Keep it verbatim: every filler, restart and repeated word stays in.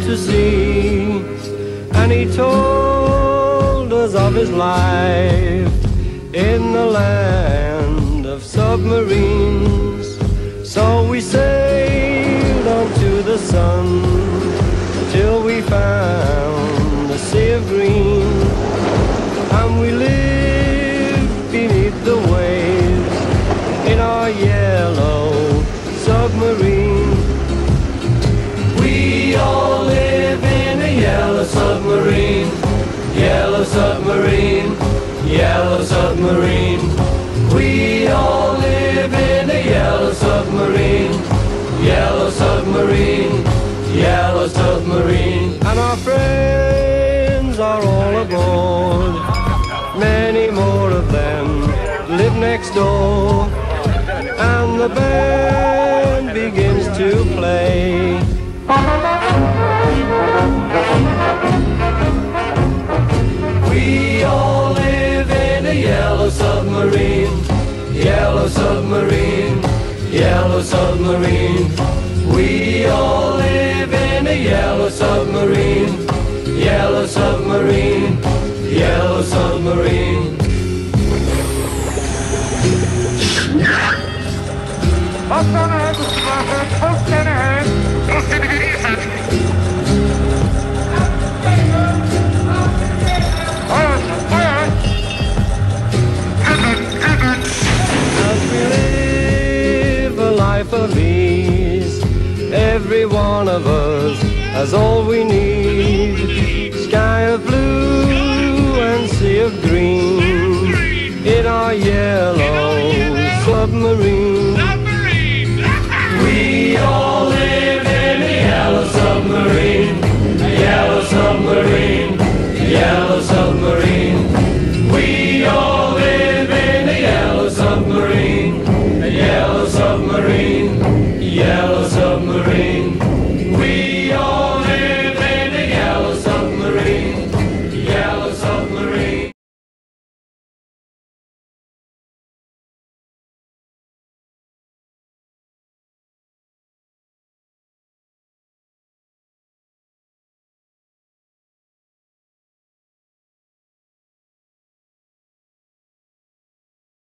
to sea, and he told us of his life in the land of submarines. So we sailed on to the sun till we found a sea of green, and we lived beneath the waves in our yellow submarine. We all live in a yellow submarine, yellow submarine, yellow submarine. We all live in a yellow submarine, yellow submarine, yellow submarine. And our friends are all aboard, many more of them live next door, and the band begins to play. We all live in a yellow submarine, yellow submarine, yellow submarine. We all live in a yellow submarine, yellow submarine, yellow submarine. Post on ahead, Mister Blackburn. Post on ahead. Post in ahead. As we live a life of ease, every one of us has all we need.